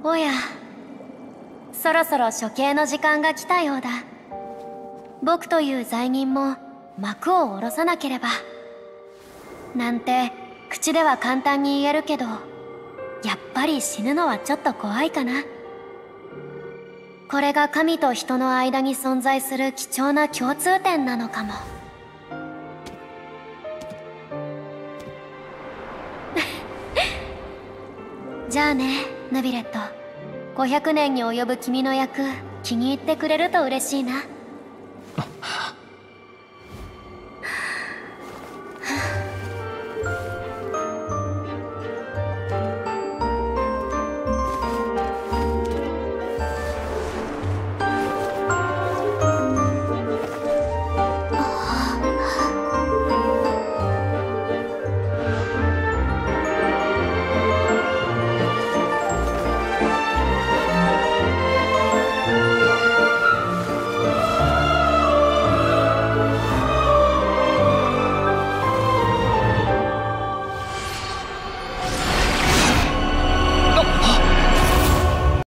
おや、そろそろ処刑の時間が来たようだ。僕という罪人も幕を下ろさなければ。なんて口では簡単に言えるけど、やっぱり死ぬのはちょっと怖いかな。これが神と人の間に存在する貴重な共通点なのかも。じゃあね、ヌビレット。500年に及ぶ君の役、気に入ってくれると嬉しいな。